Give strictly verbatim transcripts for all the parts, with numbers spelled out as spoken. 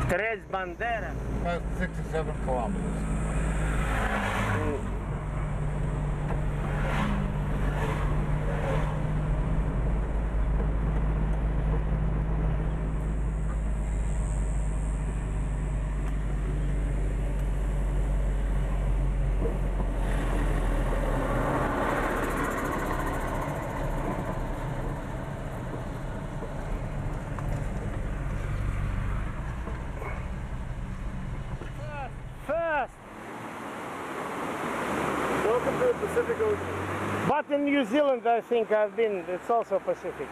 Tres Banderas. About six or seven kilometers. Mm. First. Welcome to the Pacific Ocean. But in New Zealand, I think I've been, it's also Pacific.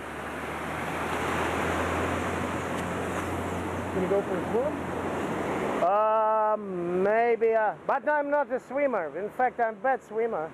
Can you go for a swim? Uh, maybe, uh, but I'm not a swimmer. In fact, I'm a bad swimmer.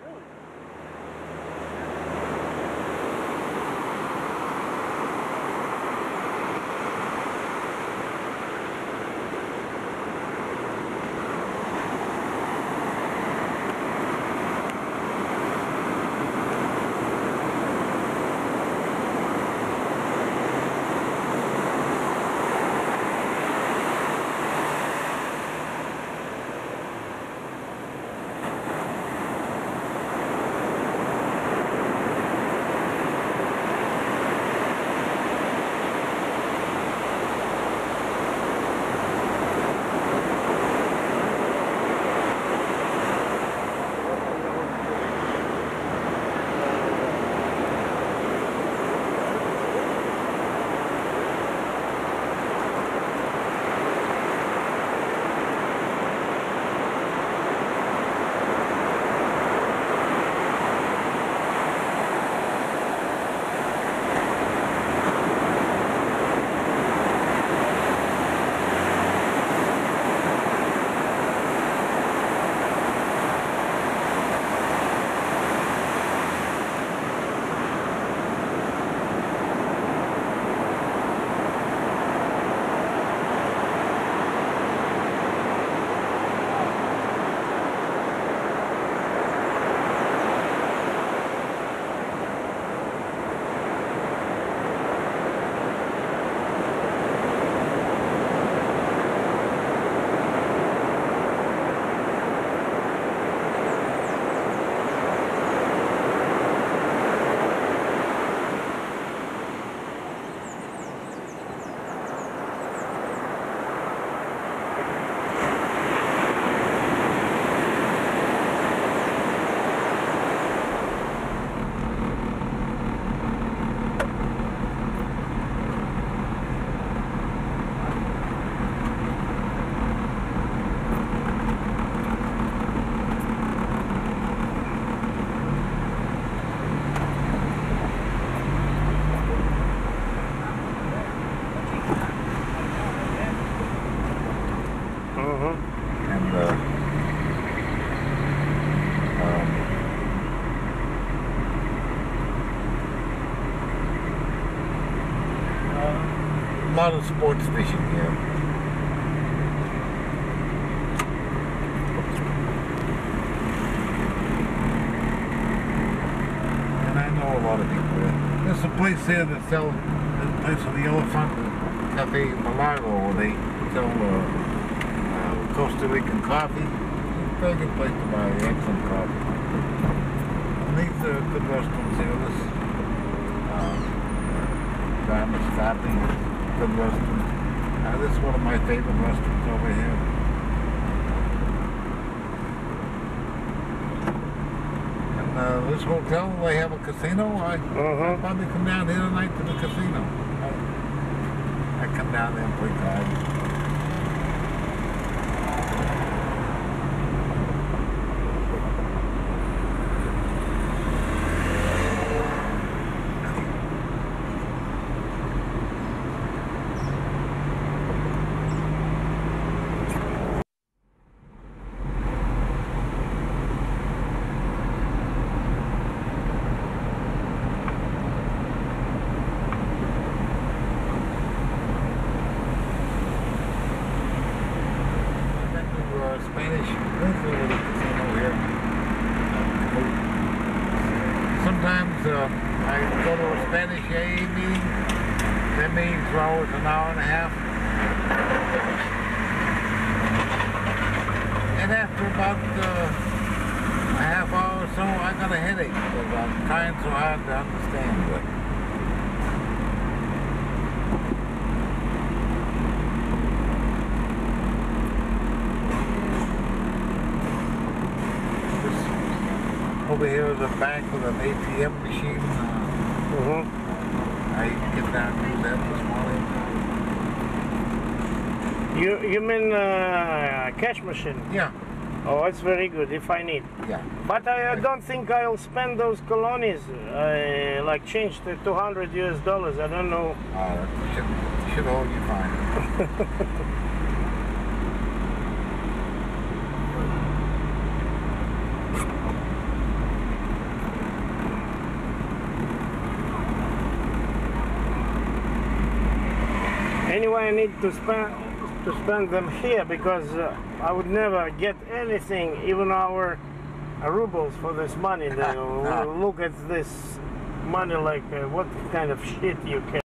And uh, um, uh, a lot of sports fishing here. And I know a lot of people there. There's a place here that sells, the place of the Elephant Cafe Malago, where they sell uh, Costa Rican coffee. Very good place to buy excellent coffee. And these are good restaurants here. This uh, Grandma's Cafe, good restaurant. Uh, this is one of my favorite restaurants over here. And uh, this hotel, they have a casino. I Uh-huh. I'll probably come down here tonight to the casino. I, I come down there and play cards. Spanish little casino here. Sometimes uh, I go to a Spanish A A meeting. That meeting's for hours, an hour and a half. And after about uh, a half hour or so, I got a headache because I'm trying so hard to understand. But this over here is a bank with an A T M machine. Uh, Mm-hmm. I get down to that this morning. You you mean uh, cash machine? Yeah, Oh, it's very good if I need. yeah. But I, I don't think I'll spend those colonies, uh, like change to two hundred U S dollars. I don't know. Uh, should should hold you fine. Anyway, I need to spend to spend them here because uh, I would never get anything, even our uh, rubles for this money. They will look at this money like uh, what kind of shit you can.